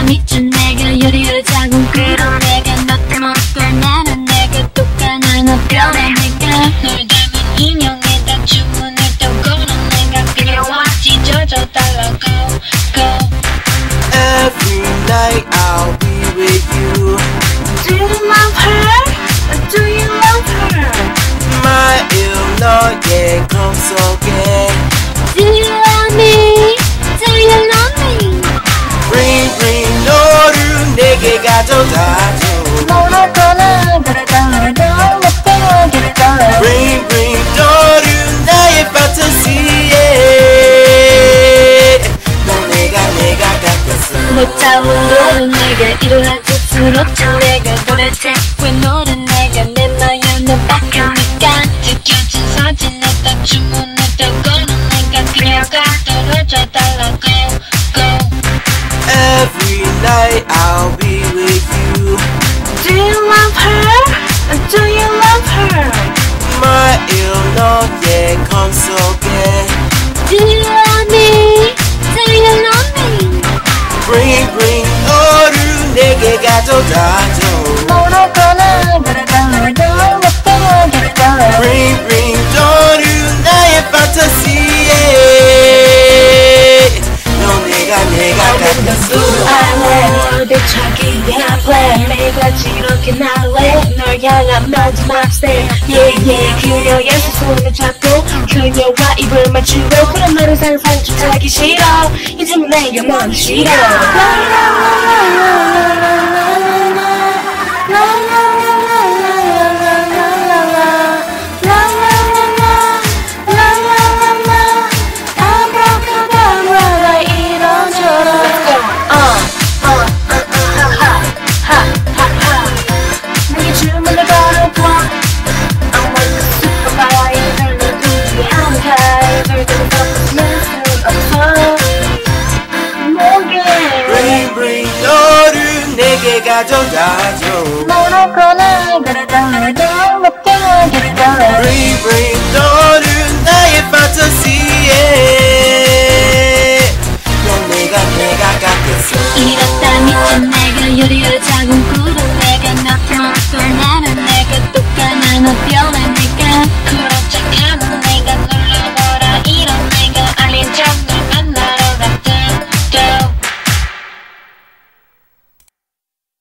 미쳐 내가 요리를 자고 그런 내가 너 때문에 나는 내가 똑같아 너 변해 내가 널 닮은 인형에다 주문을 또 걸어 내가 그려와 찢어져 달라 go go. Every night I'll be with you. Do you love her? Do you love her? 마음 너의 꿈 속에 Do you love me? Do you love me? Bring bring 너를 내게 가져다줘. 모노콜라 가라가라가 먹게 Bring bring 너를 나의 판타지에 너 내가 같았어. 못 잡은 내가 이러한 스스로지 내가 도대체 왜 너를 내가 내 마음 너 빡하니까 지켜진 사진에다 주문했다 걸어 내가 그녀가 떨어져 달라 go go. Every night I'll be with you. Do you love her? Do you love her? 마음 너의 꿈 속에 Do you love me? Do you love me? Bring bring 너를 내게 가져다줘. 모노콜라 가라가라가 먹게 Bring bring 너를 나의 판타지에 너 내가 같았어. 내 척이 플랜 매일같이 이렇게 날래 널 향한 마지막 step yeah yeah 그녀의 손을 잡고 그녀와 입을 맞추고 그런 너를 상상 좀 하기 싫어 이제는 내게 너무 싫어. 아브라카다브라가 이런저런 내게 주문을 걸어봐. I want the supervisor 널 두지 않을까 절대로 덮어지는 수 없어 목에 Bring bring 너를 내게 가져다줘. 모노콜라 가라가라가 먹게 하겠다. Bring bring